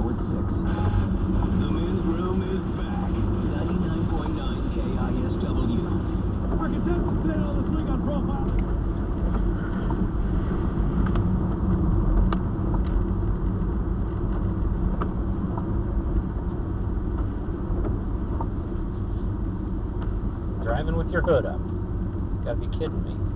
now at 6. The men's room is back. 99.9 KISW. Our contestants today on this week on profiling. Driving with your hood up. Gotta be kidding me.